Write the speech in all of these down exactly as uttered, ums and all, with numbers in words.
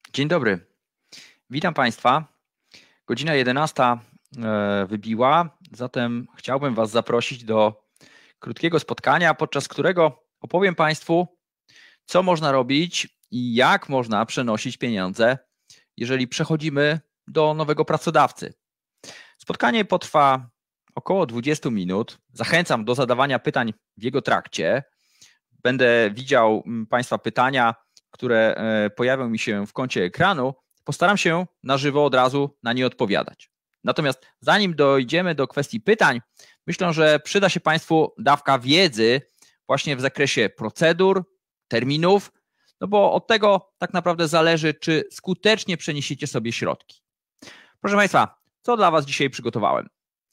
Dzień dobry, witam Państwa. Godzina jedenasta wybiła, zatem chciałbym Was zaprosić do krótkiego spotkania, podczas którego opowiem Państwu, co można robić i jak można przenosić pieniądze, jeżeli przechodzimy do nowego pracodawcy. Spotkanie potrwa około dwadzieścia minut. Zachęcam do zadawania pytań w jego trakcie. Będę widział Państwa pytania, które pojawią mi się w kącie ekranu. Postaram się na żywo od razu na nie odpowiadać. Natomiast zanim dojdziemy do kwestii pytań, myślę, że przyda się Państwu dawka wiedzy właśnie w zakresie procedur, terminów, no bo od tego tak naprawdę zależy, czy skutecznie przeniesiecie sobie środki. Proszę Państwa, co dla Was dzisiaj przygotowałem?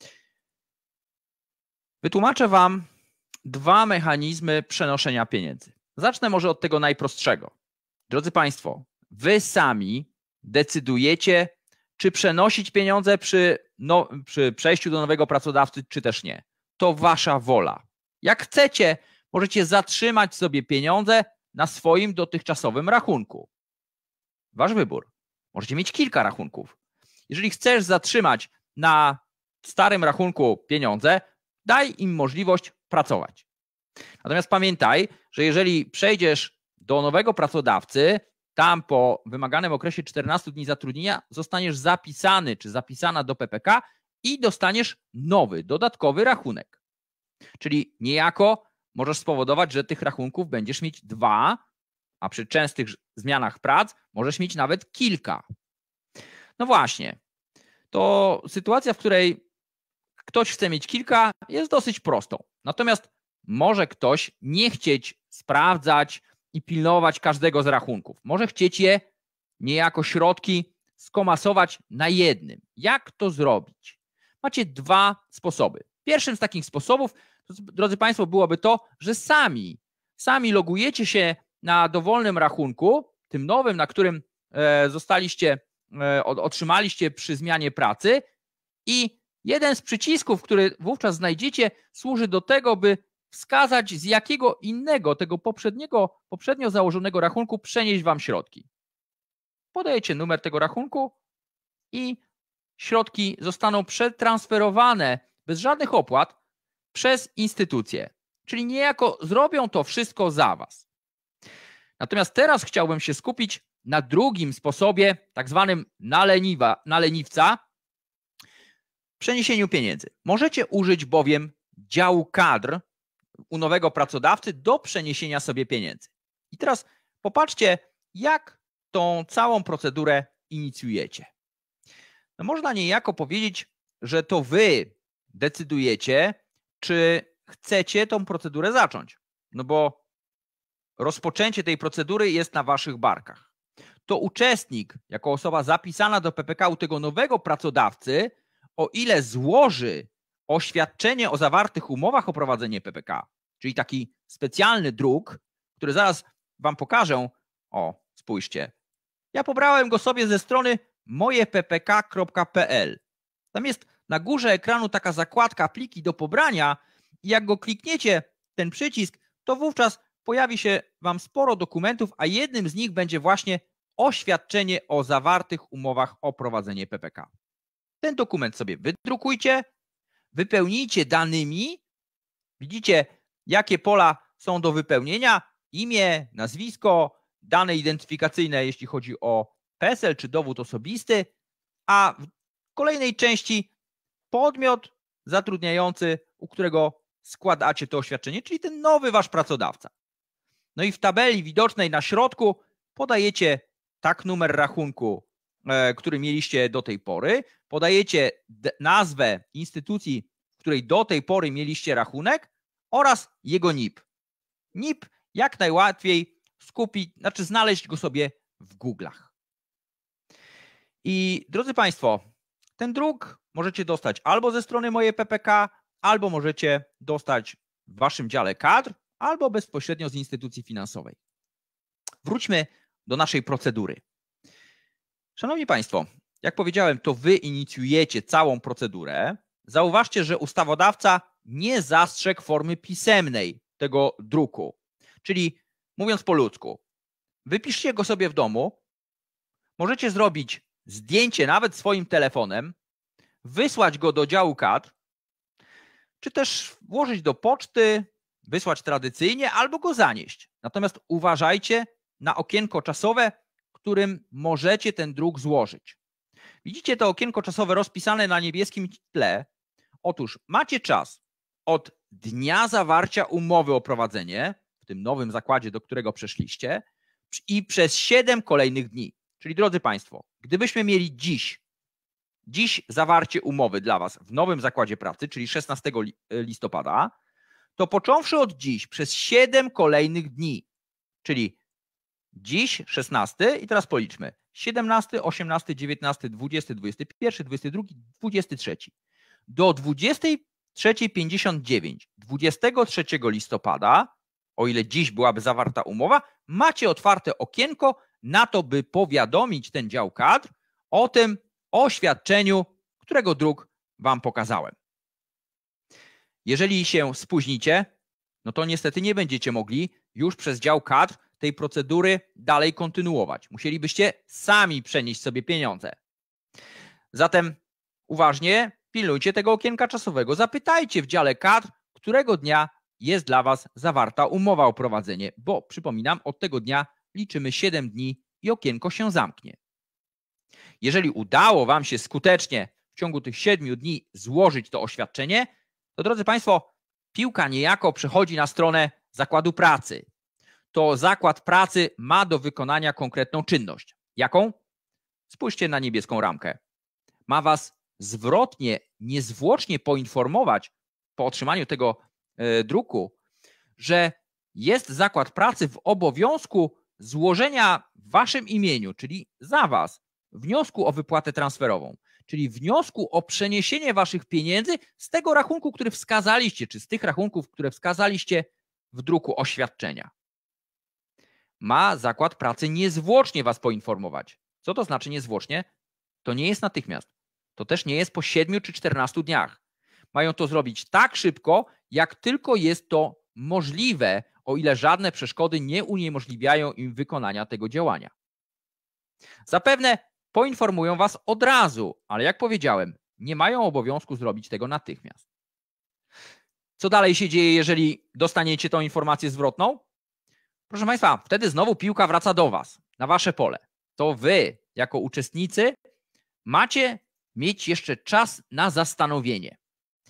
Wytłumaczę Wam dwa mechanizmy przenoszenia pieniędzy. Zacznę może od tego najprostszego. Drodzy Państwo, Wy sami decydujecie, czy przenosić pieniądze przy, no, przy przejściu do nowego pracodawcy, czy też nie. To Wasza wola. Jak chcecie, możecie zatrzymać sobie pieniądze na swoim dotychczasowym rachunku. Wasz wybór. Możecie mieć kilka rachunków. Jeżeli chcesz zatrzymać na starym rachunku pieniądze, daj im możliwość pracować. Natomiast pamiętaj, że jeżeli przejdziesz do nowego pracodawcy, tam po wymaganym okresie czternastu dni zatrudnienia zostaniesz zapisany czy zapisana do P P K i dostaniesz nowy, dodatkowy rachunek. Czyli niejako możesz spowodować, że tych rachunków będziesz mieć dwa, a przy częstych zmianach prac możesz mieć nawet kilka. No właśnie, to sytuacja, w której ktoś chce mieć kilka, jest dosyć prostą. Natomiast może ktoś nie chcieć sprawdzać i pilnować każdego z rachunków. Może chcieć je niejako środki skomasować na jednym. Jak to zrobić? Macie dwa sposoby. Pierwszym z takich sposobów, drodzy Państwo, byłoby to, że sami, sami logujecie się na dowolnym rachunku, tym nowym, na którym zostaliście, otrzymaliście przy zmianie pracy, i jeden z przycisków, który wówczas znajdziecie, służy do tego, by wskazać, z jakiego innego, tego poprzedniego, poprzednio założonego rachunku przenieść Wam środki. Podajecie numer tego rachunku i środki zostaną przetransferowane bez żadnych opłat przez instytucję. Czyli niejako zrobią to wszystko za Was. Natomiast teraz chciałbym się skupić na drugim sposobie, tak zwanym na, leniwa, na leniwca, przeniesieniu pieniędzy. Możecie użyć bowiem działu kadr u nowego pracodawcy do przeniesienia sobie pieniędzy. I teraz popatrzcie, jak tą całą procedurę inicjujecie. No można niejako powiedzieć, że to Wy decydujecie, czy chcecie tą procedurę zacząć. No bo rozpoczęcie tej procedury jest na Waszych barkach. To uczestnik, jako osoba zapisana do P P K u tego nowego pracodawcy, o ile złoży oświadczenie o zawartych umowach o prowadzenie P P K, czyli taki specjalny druk, który zaraz Wam pokażę. O, spójrzcie. Ja pobrałem go sobie ze strony moje p p k kropka p l. Tam jest na górze ekranu taka zakładka pliki do pobrania i jak go klikniecie, ten przycisk, to wówczas pojawi się Wam sporo dokumentów, a jednym z nich będzie właśnie oświadczenie o zawartych umowach o prowadzenie P P K. Ten dokument sobie wydrukujcie, wypełnijcie danymi. Widzicie, jakie pola są do wypełnienia. Imię, nazwisko, dane identyfikacyjne, jeśli chodzi o P E S E L czy dowód osobisty, a w kolejnej części podmiot zatrudniający, u którego składacie to oświadczenie, czyli ten nowy Wasz pracodawca. No i w tabeli widocznej na środku podajecie tak numer rachunku, który mieliście do tej pory, podajecie nazwę instytucji, w której do tej pory mieliście rachunek, oraz jego N I P. N I P jak najłatwiej skupić, znaczy znaleźć go sobie w Google'ach. I drodzy Państwo, ten druk możecie dostać albo ze strony moje P P K, albo możecie dostać w Waszym dziale kadr, albo bezpośrednio z instytucji finansowej. Wróćmy do naszej procedury. Szanowni Państwo, jak powiedziałem, to Wy inicjujecie całą procedurę. Zauważcie, że ustawodawca nie zastrzegł formy pisemnej tego druku. Czyli mówiąc po ludzku, wypiszcie go sobie w domu, możecie zrobić zdjęcie nawet swoim telefonem, wysłać go do działu kadr, czy też włożyć do poczty, wysłać tradycyjnie albo go zanieść. Natomiast uważajcie na okienko czasowe, w którym możecie ten druk złożyć. Widzicie to okienko czasowe rozpisane na niebieskim tle? Otóż macie czas od dnia zawarcia umowy o prowadzenie, w tym nowym zakładzie, do którego przeszliście, i przez siedem kolejnych dni. Czyli drodzy Państwo, gdybyśmy mieli dziś, dziś zawarcie umowy dla Was w nowym zakładzie pracy, czyli szesnastego listopada, to począwszy od dziś przez siedem kolejnych dni, czyli dziś szesnasty i teraz policzmy, siedemnasty, osiemnasty, dziewiętnasty, dwudziesty, dwudziesty pierwszy, dwudziesty drugi, dwudziesty trzeci. Do dwudziestej trzeciej pięćdziesiąt dziewięć, dwudziestego trzeciego listopada, o ile dziś byłaby zawarta umowa, macie otwarte okienko na to, by powiadomić ten dział kadr o tym oświadczeniu, którego druk Wam pokazałem. Jeżeli się spóźnicie, no to niestety nie będziecie mogli już przez dział kadr tej procedury dalej kontynuować. Musielibyście sami przenieść sobie pieniądze. Zatem uważnie pilnujcie tego okienka czasowego. Zapytajcie w dziale kadr, którego dnia jest dla Was zawarta umowa o prowadzenie, bo przypominam, od tego dnia liczymy siedem dni i okienko się zamknie. Jeżeli udało Wam się skutecznie w ciągu tych siedmiu dni złożyć to oświadczenie, to drodzy Państwo, piłka niejako przechodzi na stronę zakładu pracy. To zakład pracy ma do wykonania konkretną czynność. Jaką? Spójrzcie na niebieską ramkę. Ma Was zwrotnie, niezwłocznie poinformować po otrzymaniu tego e, druku, że jest zakład pracy w obowiązku złożenia w Waszym imieniu, czyli za Was, wniosku o wypłatę transferową, czyli wniosku o przeniesienie Waszych pieniędzy z tego rachunku, który wskazaliście, czy z tych rachunków, które wskazaliście w druku oświadczenia. Ma zakład pracy niezwłocznie Was poinformować. Co to znaczy niezwłocznie? To nie jest natychmiast. To też nie jest po siedmiu czy czternastu dniach. Mają to zrobić tak szybko, jak tylko jest to możliwe, o ile żadne przeszkody nie uniemożliwiają im wykonania tego działania. Zapewne poinformują Was od razu, ale jak powiedziałem, nie mają obowiązku zrobić tego natychmiast. Co dalej się dzieje, jeżeli dostaniecie tą informację zwrotną? Proszę Państwa, wtedy znowu piłka wraca do Was, na Wasze pole. To Wy, jako uczestnicy, macie mieć jeszcze czas na zastanowienie.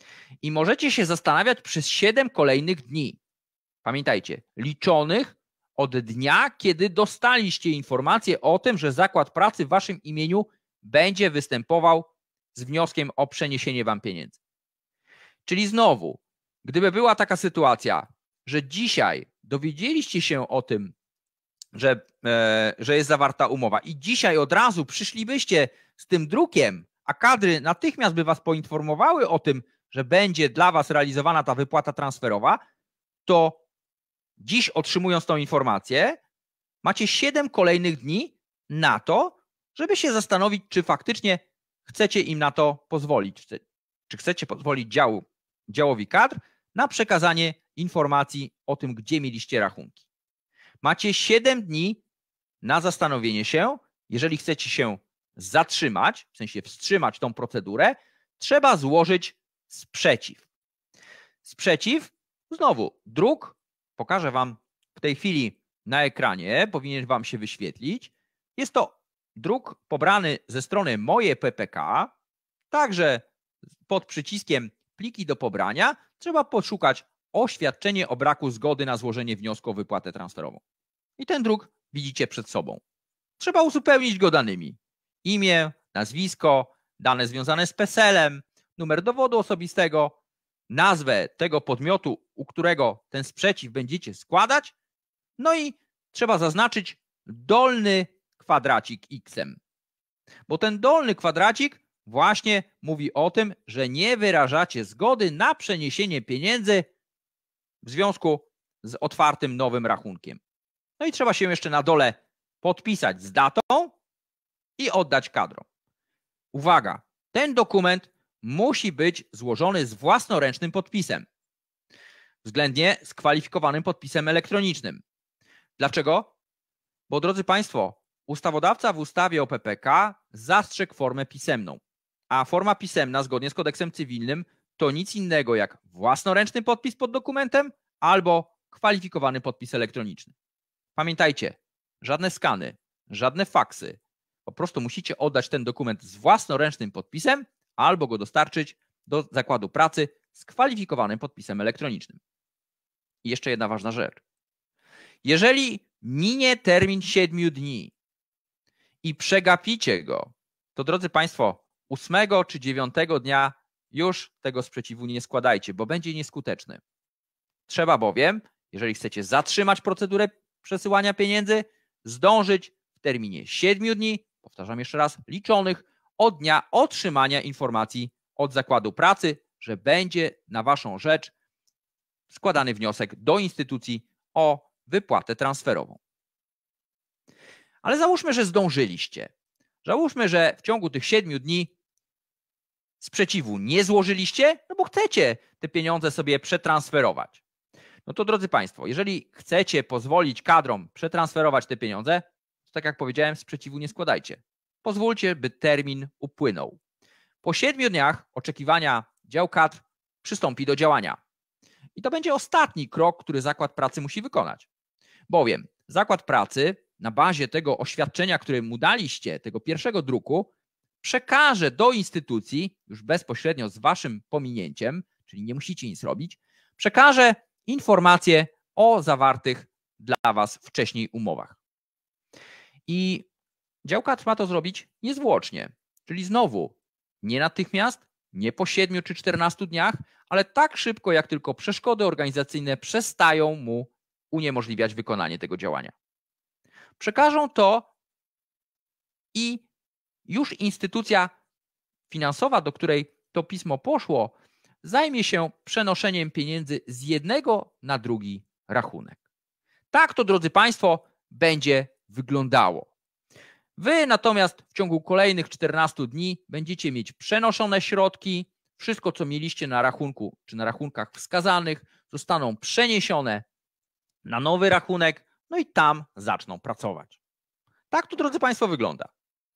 I możecie się zastanawiać przez siedem kolejnych dni. Pamiętajcie, liczonych od dnia, kiedy dostaliście informację o tym, że zakład pracy w Waszym imieniu będzie występował z wnioskiem o przeniesienie Wam pieniędzy. Czyli znowu, gdyby była taka sytuacja, że dzisiaj dowiedzieliście się o tym, że, e, że jest zawarta umowa i dzisiaj od razu przyszlibyście z tym drukiem, a kadry natychmiast by Was poinformowały o tym, że będzie dla Was realizowana ta wypłata transferowa, to dziś, otrzymując tą informację, macie siedem kolejnych dni na to, żeby się zastanowić, czy faktycznie chcecie im na to pozwolić. Czy chcecie pozwolić działu, działowi kadr na przekazanie informacji o tym, gdzie mieliście rachunki. Macie siedem dni na zastanowienie się. Jeżeli chcecie się zatrzymać, w sensie wstrzymać tą procedurę, trzeba złożyć sprzeciw. Sprzeciw, znowu, druk, pokażę Wam w tej chwili na ekranie, powinien Wam się wyświetlić. Jest to druk pobrany ze strony Moje P P K, także pod przyciskiem pliki do pobrania trzeba poszukać oświadczenie o braku zgody na złożenie wniosku o wypłatę transferową. I ten druk widzicie przed sobą. Trzeba uzupełnić go danymi. Imię, nazwisko, dane związane z peselem, numer dowodu osobistego, nazwę tego podmiotu, u którego ten sprzeciw będziecie składać, no i trzeba zaznaczyć dolny kwadracik X-em. Bo ten dolny kwadracik właśnie mówi o tym, że nie wyrażacie zgody na przeniesienie pieniędzy w związku z otwartym nowym rachunkiem. No i trzeba się jeszcze na dole podpisać z datą i oddać kadrom. Uwaga, ten dokument musi być złożony z własnoręcznym podpisem, względnie z kwalifikowanym podpisem elektronicznym. Dlaczego? Bo drodzy Państwo, ustawodawca w ustawie o P P K zastrzegł formę pisemną, a forma pisemna zgodnie z kodeksem cywilnym to nic innego jak własnoręczny podpis pod dokumentem albo kwalifikowany podpis elektroniczny. Pamiętajcie, żadne skany, żadne faksy. Po prostu musicie oddać ten dokument z własnoręcznym podpisem albo go dostarczyć do zakładu pracy z kwalifikowanym podpisem elektronicznym. I jeszcze jedna ważna rzecz. Jeżeli minie termin siedmiu dni i przegapicie go, to drodzy Państwo, ósmego czy dziewiątego dnia już tego sprzeciwu nie składajcie, bo będzie nieskuteczny. Trzeba bowiem, jeżeli chcecie zatrzymać procedurę przesyłania pieniędzy, zdążyć w terminie siedmiu dni, powtarzam jeszcze raz, liczonych od dnia otrzymania informacji od zakładu pracy, że będzie na Waszą rzecz składany wniosek do instytucji o wypłatę transferową. Ale załóżmy, że zdążyliście. Załóżmy, że w ciągu tych siedmiu dni sprzeciwu nie złożyliście, no bo chcecie te pieniądze sobie przetransferować. No to drodzy Państwo, jeżeli chcecie pozwolić kadrom przetransferować te pieniądze, to tak jak powiedziałem, sprzeciwu nie składajcie. Pozwólcie, by termin upłynął. Po siedmiu dniach oczekiwania dział kadr przystąpi do działania. I to będzie ostatni krok, który zakład pracy musi wykonać. Bowiem zakład pracy na bazie tego oświadczenia, które mu daliście, tego pierwszego druku, przekaże do instytucji, już bezpośrednio z Waszym pominięciem, czyli nie musicie nic robić, przekaże informacje o zawartych dla Was wcześniej umowach. I dział kadr ma to zrobić niezwłocznie, czyli znowu nie natychmiast, nie po siedmiu czy czternastu dniach, ale tak szybko, jak tylko przeszkody organizacyjne przestają mu uniemożliwiać wykonanie tego działania. Przekażą to i już instytucja finansowa, do której to pismo poszło, zajmie się przenoszeniem pieniędzy z jednego na drugi rachunek. Tak to, drodzy Państwo, będzie wyglądało. Wy natomiast w ciągu kolejnych czternastu dni będziecie mieć przenoszone środki, wszystko co mieliście na rachunku czy na rachunkach wskazanych zostaną przeniesione na nowy rachunek, no i tam zaczną pracować. Tak to, drodzy Państwo, wygląda.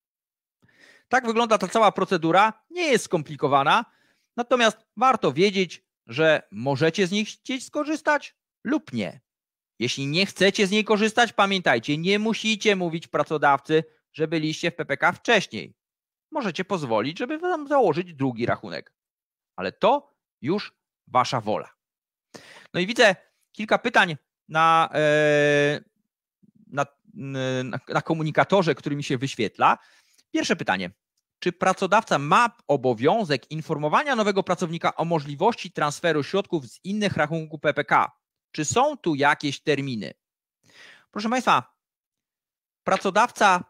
Tak wygląda ta cała procedura, nie jest skomplikowana, natomiast warto wiedzieć, że możecie z niej chcieć skorzystać lub nie. Jeśli nie chcecie z niej korzystać, pamiętajcie, nie musicie mówić pracodawcy, że byliście w P P K wcześniej. Możecie pozwolić, żeby wam założyć drugi rachunek, ale to już Wasza wola. No i widzę kilka pytań na, na, na, na komunikatorze, który mi się wyświetla. Pierwsze pytanie. Czy pracodawca ma obowiązek informowania nowego pracownika o możliwości transferu środków z innych rachunków P P K? Czy są tu jakieś terminy? Proszę Państwa, pracodawca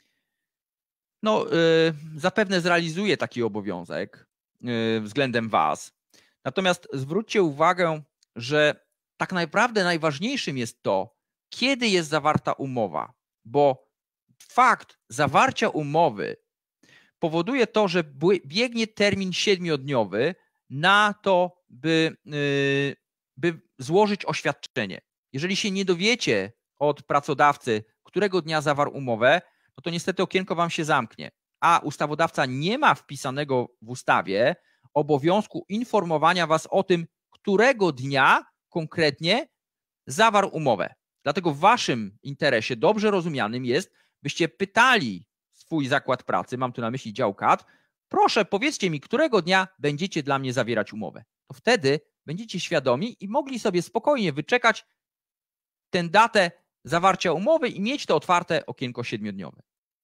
no, yy, zapewne zrealizuje taki obowiązek yy, względem Was. Natomiast zwróćcie uwagę, że tak naprawdę najważniejszym jest to, kiedy jest zawarta umowa, bo fakt zawarcia umowy powoduje to, że biegnie termin siedmiodniowy na to, by, yy, by złożyć oświadczenie. Jeżeli się nie dowiecie od pracodawcy, którego dnia zawarł umowę, no to niestety okienko Wam się zamknie, a ustawodawca nie ma wpisanego w ustawie obowiązku informowania Was o tym, którego dnia konkretnie zawarł umowę. Dlatego w Waszym interesie dobrze rozumianym jest, byście pytali swój zakład pracy, mam tu na myśli dział kadr, proszę powiedzcie mi, którego dnia będziecie dla mnie zawierać umowę. To wtedy będziecie świadomi i mogli sobie spokojnie wyczekać tę datę zawarcia umowy i mieć to otwarte okienko siedmiodniowe.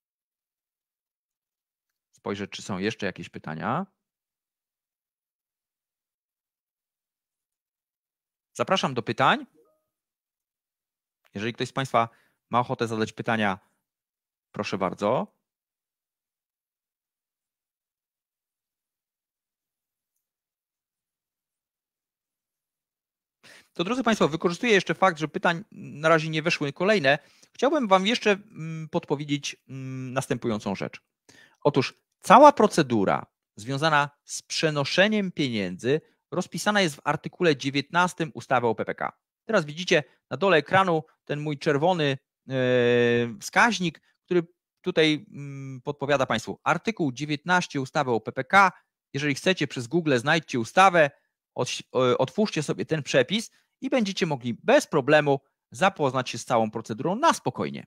Spojrzę, czy są jeszcze jakieś pytania. Zapraszam do pytań. Jeżeli ktoś z Państwa ma ochotę zadać pytania, proszę bardzo. To, drodzy Państwo, wykorzystuję jeszcze fakt, że pytań na razie nie weszły kolejne. Chciałbym Wam jeszcze podpowiedzieć następującą rzecz. Otóż cała procedura związana z przenoszeniem pieniędzy rozpisana jest w artykule dziewiętnastym ustawy o P P K. Teraz widzicie na dole ekranu ten mój czerwony wskaźnik, który tutaj podpowiada Państwu artykuł dziewiętnaście ustawy o P P K. Jeżeli chcecie, przez Google znajdźcie ustawę, otwórzcie sobie ten przepis i będziecie mogli bez problemu zapoznać się z całą procedurą na spokojnie.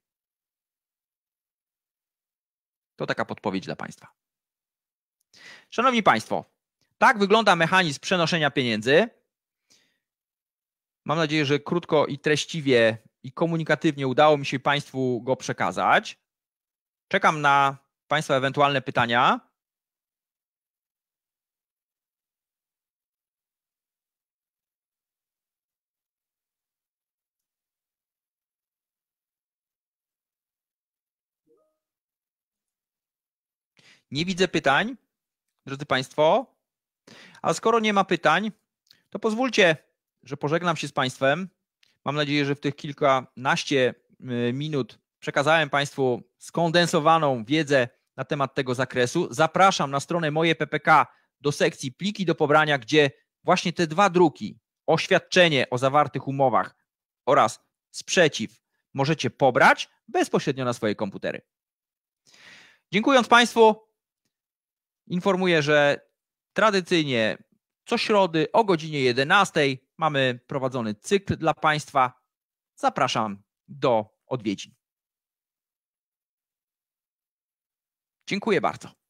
To taka podpowiedź dla Państwa. Szanowni Państwo, tak wygląda mechanizm przenoszenia pieniędzy. Mam nadzieję, że krótko i treściwie i komunikatywnie udało mi się Państwu go przekazać. Czekam na Państwa ewentualne pytania. Nie widzę pytań, drodzy Państwo, a skoro nie ma pytań, to pozwólcie, że pożegnam się z Państwem. Mam nadzieję, że w tych kilkanaście minut przekazałem Państwu skondensowaną wiedzę na temat tego zakresu. Zapraszam na stronę Moje P P K do sekcji pliki do pobrania, gdzie właśnie te dwa druki, oświadczenie o zawartych umowach oraz sprzeciw możecie pobrać bezpośrednio na swoje komputery. Dziękując Państwu, informuję, że tradycyjnie co środy o godzinie jedenastej mamy prowadzony cykl dla Państwa. Zapraszam do odwiedzin. Dziękuję bardzo.